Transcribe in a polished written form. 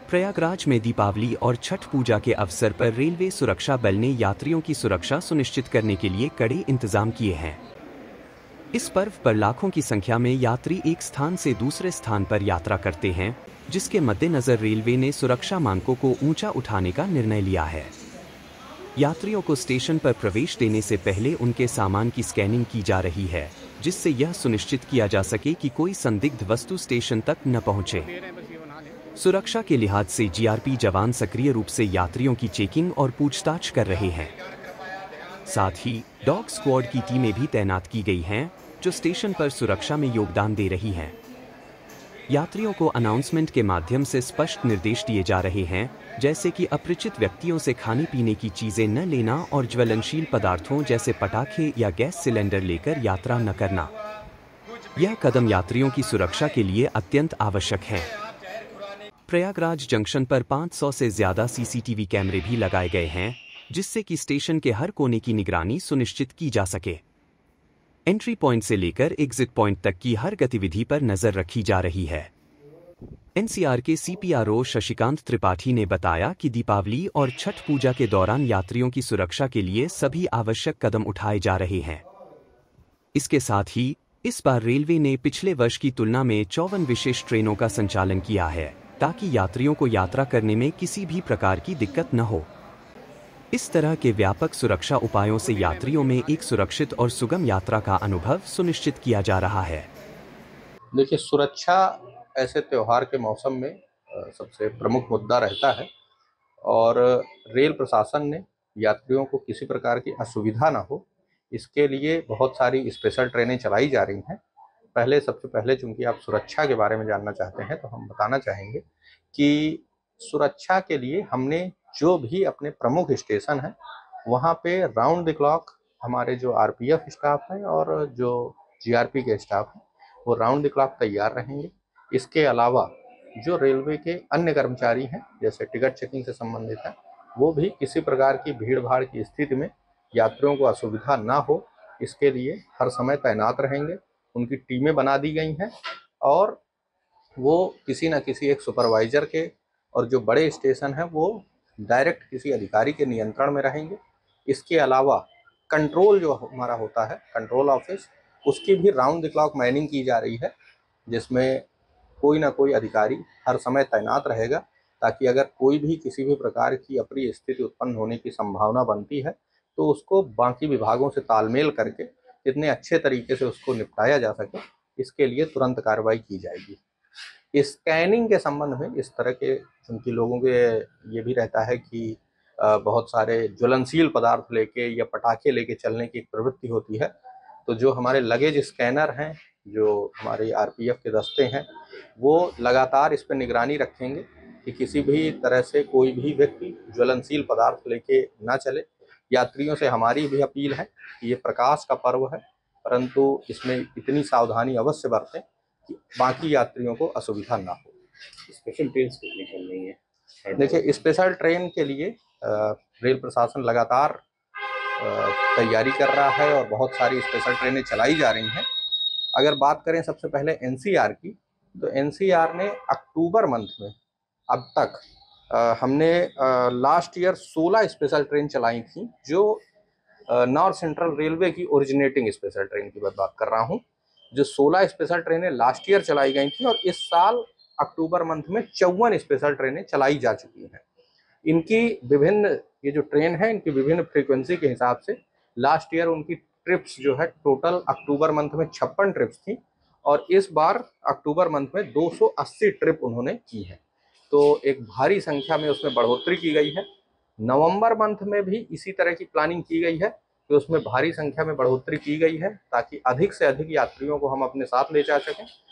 प्रयागराज में दीपावली और छठ पूजा के अवसर पर रेलवे सुरक्षा बल ने यात्रियों की सुरक्षा सुनिश्चित करने के लिए कड़े इंतजाम किए हैं। इस पर्व पर लाखों की संख्या में यात्री एक स्थान से दूसरे स्थान पर यात्रा करते हैं, जिसके मद्देनजर रेलवे ने सुरक्षा मानकों को ऊंचा उठाने का निर्णय लिया है। यात्रियों को स्टेशन पर प्रवेश देने से पहले उनके सामान की स्कैनिंग की जा रही है, जिससे यह सुनिश्चित किया जा सके कि कोई संदिग्ध वस्तु स्टेशन तक न पहुंचे। सुरक्षा के लिहाज से जीआरपी जवान सक्रिय रूप से यात्रियों की चेकिंग और पूछताछ कर रहे हैं। साथ ही डॉग स्क्वाड की टीमें भी तैनात की गई हैं, जो स्टेशन पर सुरक्षा में योगदान दे रही हैं। यात्रियों को अनाउंसमेंट के माध्यम से स्पष्ट निर्देश दिए जा रहे हैं, जैसे कि अपरिचित व्यक्तियों से खाने पीने की चीजें न लेना और ज्वलनशील पदार्थों जैसे पटाखे या गैस सिलेंडर लेकर यात्रा न करना। यह कदम यात्रियों की सुरक्षा के लिए अत्यंत आवश्यक है। प्रयागराज जंक्शन पर 500 से ज्यादा सीसीटीवी कैमरे भी लगाए गए हैं, जिससे कि स्टेशन के हर कोने की निगरानी सुनिश्चित की जा सके। एंट्री पॉइंट से लेकर एग्जिट पॉइंट तक की हर गतिविधि पर नजर रखी जा रही है। एनसीआर के सीपीआरओ शशिकांत त्रिपाठी ने बताया कि दीपावली और छठ पूजा के दौरान यात्रियों की सुरक्षा के लिए सभी आवश्यक कदम उठाए जा रहे हैं। इसके साथ ही इस बार रेलवे ने पिछले वर्ष की तुलना में 54 विशेष ट्रेनों का संचालन किया है, ताकि यात्रियों को यात्रा करने में किसी भी प्रकार की दिक्कत न हो। इस तरह के व्यापक सुरक्षा उपायों से यात्रियों में एक सुरक्षित और सुगम यात्रा का अनुभव सुनिश्चित किया जा रहा है। देखिए, सुरक्षा ऐसे त्योहार के मौसम में सबसे प्रमुख मुद्दा रहता है और रेल प्रशासन ने यात्रियों को किसी प्रकार की असुविधा ना हो, इसके लिए बहुत सारी स्पेशल ट्रेनें चलाई जा रही हैं। सबसे पहले चूंकि आप सुरक्षा के बारे में जानना चाहते हैं, तो हम बताना चाहेंगे कि सुरक्षा के लिए हमने जो भी अपने प्रमुख स्टेशन हैं, वहाँ पे राउंड द क्लॉक हमारे जो आरपीएफ स्टाफ हैं और जो जीआरपी के स्टाफ हैं, वो राउंड द क्लॉक तैयार रहेंगे। इसके अलावा जो रेलवे के अन्य कर्मचारी हैं, जैसे टिकट चेकिंग से संबंधित हैं, वो भी किसी प्रकार की भीड़ भाड़ की स्थिति में यात्रियों को असुविधा ना हो, इसके लिए हर समय तैनात रहेंगे। उनकी टीमें बना दी गई हैं और वो किसी न किसी एक सुपरवाइजर के, और जो बड़े स्टेशन हैं वो डायरेक्ट किसी अधिकारी के नियंत्रण में रहेंगे। इसके अलावा कंट्रोल जो हमारा होता है, कंट्रोल ऑफिस, उसकी भी राउंड द क्लॉक मैनिंग की जा रही है, जिसमें कोई ना कोई अधिकारी हर समय तैनात रहेगा, ताकि अगर कोई भी किसी भी प्रकार की अप्रिय स्थिति उत्पन्न होने की संभावना बनती है, तो उसको बाकी विभागों से तालमेल करके कितने अच्छे तरीके से उसको निपटाया जा सके, इसके लिए तुरंत कार्रवाई की जाएगी। स्कैनिंग के संबंध में इस तरह के, चूंकि लोगों के ये भी रहता है कि बहुत सारे ज्वलनशील पदार्थ लेके या पटाखे लेके चलने की एक प्रवृत्ति होती है, तो जो हमारे लगेज स्कैनर हैं, जो हमारे आरपीएफ के दस्ते हैं, वो लगातार इस पर निगरानी रखेंगे कि किसी भी तरह से कोई भी व्यक्ति ज्वलनशील पदार्थ लेके ना चले। यात्रियों से हमारी भी अपील है कि ये प्रकाश का पर्व है, परंतु इसमें इतनी सावधानी अवश्य बरतें कि बाकी यात्रियों को असुविधा ना हो। स्पेशल ट्रेन कितनी चल रही है? देखिए, स्पेशल ट्रेन के लिए रेल प्रशासन लगातार तैयारी कर रहा है और बहुत सारी स्पेशल ट्रेनें चलाई जा रही हैं। अगर बात करें सबसे पहले एनसीआर की, तो एनसीआर ने अक्टूबर मंथ में अब तक हमने लास्ट ईयर 16 स्पेशल ट्रेन चलाई थी, जो नॉर्थ सेंट्रल रेलवे की ओरिजिनेटिंग स्पेशल ट्रेन की बात कर रहा हूँ। जो 16 स्पेशल ट्रेनें लास्ट ईयर चलाई गई थी और इस साल अक्टूबर मंथ में 54 स्पेशल ट्रेनें चलाई जा चुकी हैं। इनकी विभिन्न, ये जो ट्रेन है, इनकी विभिन्न फ्रीक्वेंसी के हिसाब से लास्ट ईयर उनकी ट्रिप्स जो है टोटल अक्टूबर मंथ में 56 ट्रिप्स थी और इस बार अक्टूबर मंथ में 280 ट्रिप उन्होंने की है। तो एक भारी संख्या में उसमें बढ़ोतरी की गई है। नवंबर मंथ में भी इसी तरह की प्लानिंग की गई है कि उसमें भारी संख्या में बढ़ोतरी की गई है, ताकि अधिक से अधिक यात्रियों को हम अपने साथ ले जा सकें